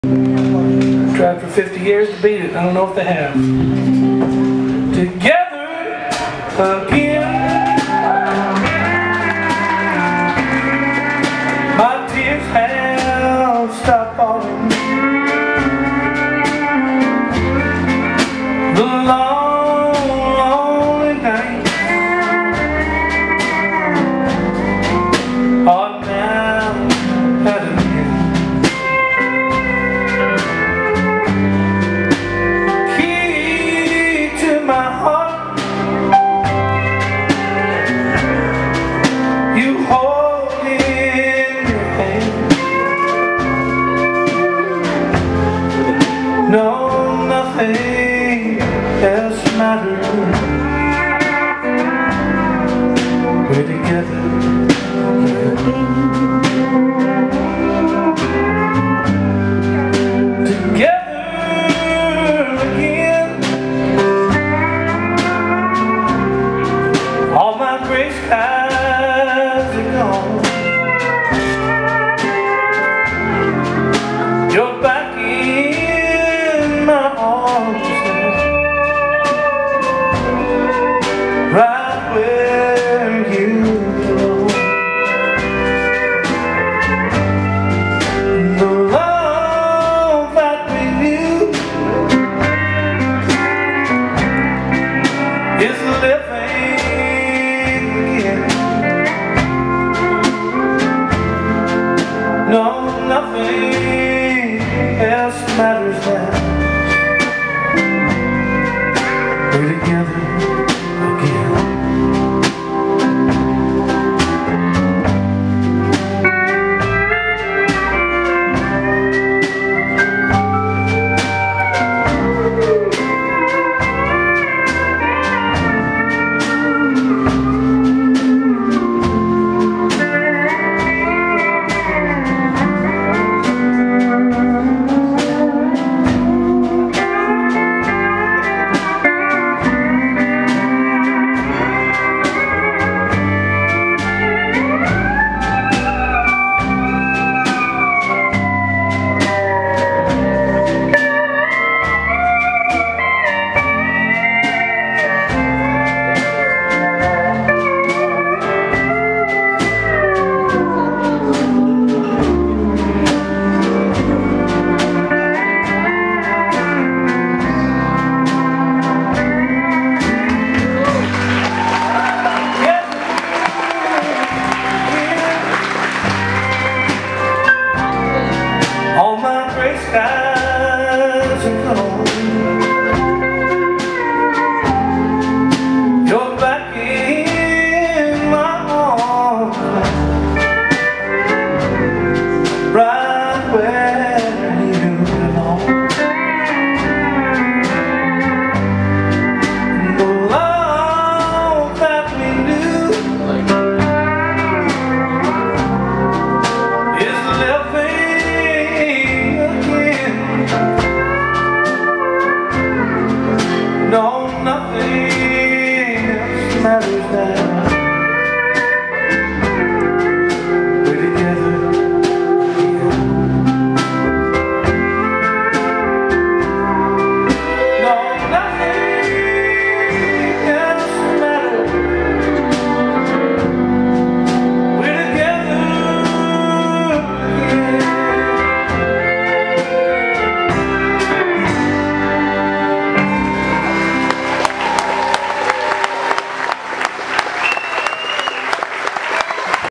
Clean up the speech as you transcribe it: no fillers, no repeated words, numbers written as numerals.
Tried for 50 years to beat it. I don't know if they have. Together again. My tears have stopped falling. The long, lonely nights are now at an end. Key to my heart, you hold in your hand. No, nothing else matters. We're together again. All my gray skies are gone. You're back in my arms now, right where you belong. The love that we knew is living again. No, nothing else matters now. We're together again. All my gray skies